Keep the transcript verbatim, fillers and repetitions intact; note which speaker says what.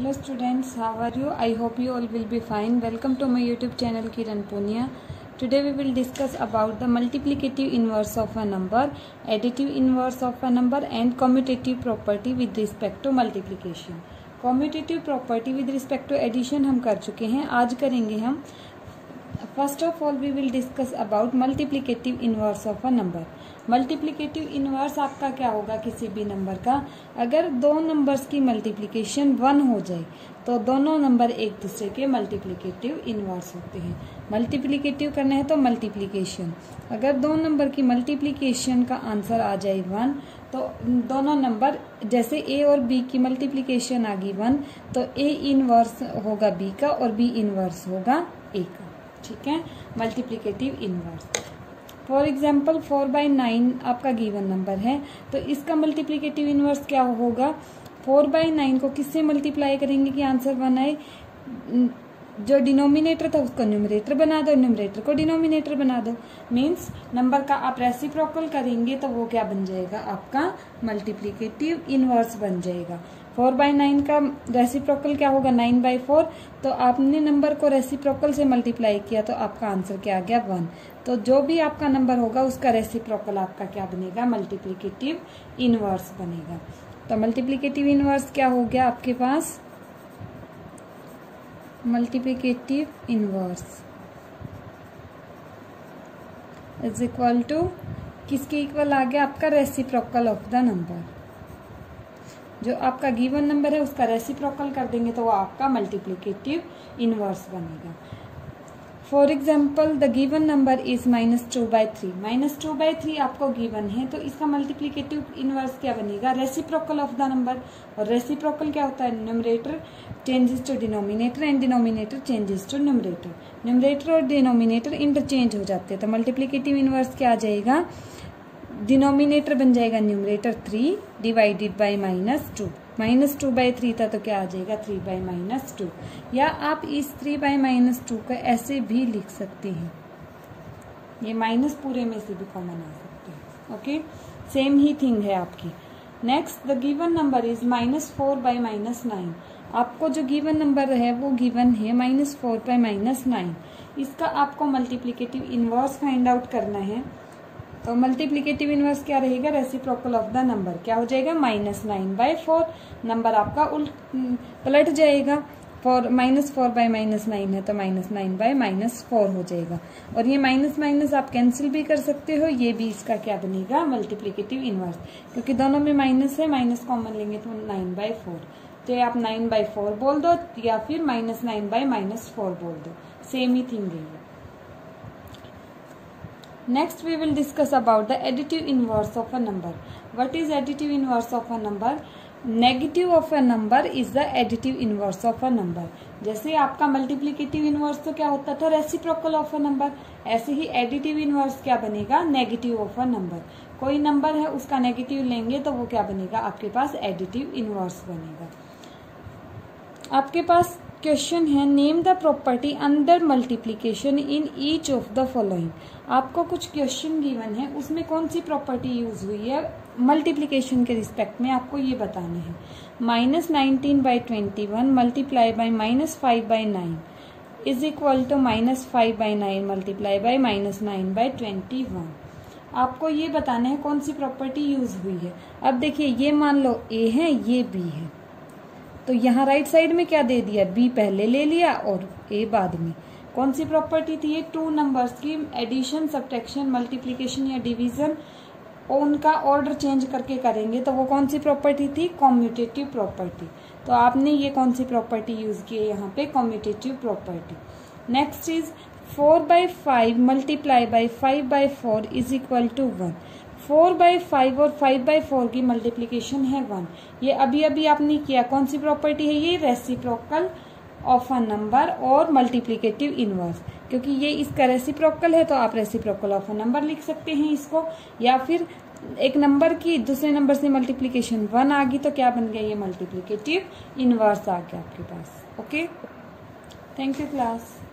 Speaker 1: Hello students, how are you? I hope you all will be fine. Welcome to my YouTube channel Kiran Punia. Today we will discuss about the multiplicative inverse of a number, additive inverse of a number and commutative property with respect to multiplication. Commutative property with respect to addition हम कर चुके हैं. आज करेंगे हम first of all we will discuss about multiplicative inverse of a number. Multiplicative inverse आपका क्या होगा किसी भी नंबर का? अगर दो नंबर्स की मल्टीप्लिकेशन वन हो जाए तो दोनों नंबर एक दूसरे के मल्टीप्लिकेटिव इनवर्स होते हैं. मल्टीप्लिकेटिव करना है तो मल्टीप्लिकेशन. अगर दो नंबर की मल्टीप्लिकेशन का आंसर आ जाए वन तो दोनों नंबर जैसे ए और बी की मल्टीप्लिकेशन आ गई वन तो ए इनवर्स होगा बी का और बी इनवर्स होगा ए का. ठीक है, multiplicative inverse. For example four by nine आपका गिवन नंबर है तो इसका मल्टीप्लिकेटिव इनवर्स क्या होगा? फोर बाई नाइन को किससे मल्टीप्लाई करेंगे कि आंसर वन आए? जो डिनोमिनेटर था उसको न्यूमरेटर बना दो, न्यूमरेटर को डिनोमिनेटर बना दो. मीन्स नंबर का आप रेसिप्रोकल करेंगे तो वो क्या बन जाएगा? आपका मल्टीप्लिकेटिव इनवर्स बन जाएगा. फोर बाई नाइन का रेसिप्रोकल क्या होगा? Nine by four. तो आपने नंबर को रेसिप्रोकल से मल्टीप्लाई किया तो आपका आंसर क्या आ गया? वन. तो जो भी आपका नंबर होगा उसका रेसिप्रोकल आपका क्या बनेगा? मल्टीप्लिकेटिव इनवर्स बनेगा. तो मल्टीप्लिकेटिव इनवर्स क्या हो गया आपके पास? Multiplicative inverse is equal to किसके इक्वल आ गया? आपका रेसिप्रोकल ऑफ द नंबर. जो आपका गिवन नंबर है उसका रेसिप्रोकल कर देंगे तो वो आपका मल्टीप्लिकेटिव इनवर्स बनेगा. For example the given number is minus two by three. Minus two by three आपको गिवन है तो इसका मल्टीप्लिकेटिव इनवर्स क्या बनेगा? Reciprocal of the number. और रेसिप्रोकल क्या होता है? Numerator changes to denominator and denominator changes to numerator. Numerator और डिनोमिनेटर इंटरचेंज हो जाते हैं तो मल्टीप्लिकेटिव इनवर्स क्या आ जाएगा? डिनोमिनेटर बन जाएगा numerator three divided by minus two. Minus two by three था तो क्या आ जाएगा? Three by minus two. या आप इस थ्री बाई माइनस टू को ऐसे भी लिख सकते हैं, ये माइनस पूरे में से भी कॉमन आ सकते हैं. ओके, सेम ही थिंग है आपकी. Next the given number is minus four by minus nine. आपको जो गिवन नंबर है वो गिवन है minus four by minus nine. इसका आपको मल्टीप्लिकेटिव इनवर्स फाइंड आउट करना है. तो मल्टीप्लिकेटिव इनवर्स क्या रहेगा? Reciprocal of the number. क्या हो जाएगा? Minus nine by four. Number आपका उल्ट पलट जाएगा. Four minus four by minus nine है तो minus nine by minus four हो जाएगा. और ये माइनस माइनस आप कैंसिल भी कर सकते हो. ये भी इसका क्या बनेगा? Multiplicative inverse. क्योंकि दोनों में माइनस है, माइनस कॉमन लेंगे तो नाइन बाई फोर. तो आप नाइन बाई फोर बोल दो या फिर minus nine by minus four बोल दो, सेम ही थिंग है. Next we will discuss about the additive inverse of a number. What is additive inverse of a number? Negative of a number is the additive inverse of a number. जैसे आपका multiplicative inverse तो क्या होता था? Reciprocal of a number. ऐसे ही additive inverse क्या बनेगा? Negative of a number. कोई नंबर है उसका नेगेटिव लेंगे तो वो क्या बनेगा? आपके पास एडिटिव इनवर्स बनेगा. आपके पास क्वेश्चन है name the property under multiplication in each of the following. आपको कुछ क्वेश्चन गिवन है उसमें कौन सी प्रॉपर्टी यूज हुई है मल्टीप्लीकेशन के रिस्पेक्ट में आपको ये बताना है. Minus nineteen by twenty one multiply by minus five by nine is equal to minus five by nine multiply by minus nine by twenty one. आपको ये बताना है कौन सी प्रॉपर्टी यूज हुई है. अब देखिए ये मान लो ए है, ये बी है, तो यहाँ राइट साइड में क्या दे दिया? बी पहले ले लिया और ए बाद में. कौन सी प्रॉपर्टी थी ये? टू नंबर्स की एडिशन, सब्ट्रैक्शन, मल्टीप्लिकेशन या डिवीजन, उनका ऑर्डर चेंज करके करेंगे तो वो कौन सी प्रॉपर्टी थी? Commutative property. तो आपने ये कौन सी प्रॉपर्टी यूज की है यहाँ पे? Commutative property. Next is four by five multiply by five by four is equal to one. Four by five और फाइव बाई फोर की मल्टीप्लिकेशन है वन. ये अभी अभी आपने किया. कौन सी प्रॉपर्टी है ये? रेसिप्रोकल ऑफ अ नंबर और मल्टीप्लिकेटिव इनवर्स. क्योंकि ये इसका रेसिप्रोकल है तो आप रेसिप्रोकल ऑफ अ नंबर लिख सकते हैं इसको. या फिर एक नंबर की दूसरे नंबर से मल्टीप्लिकेशन वन आ गई तो क्या बन गया? ये मल्टीप्लिकेटिव इनवर्स आ गया आपके पास. Okay, thank you class.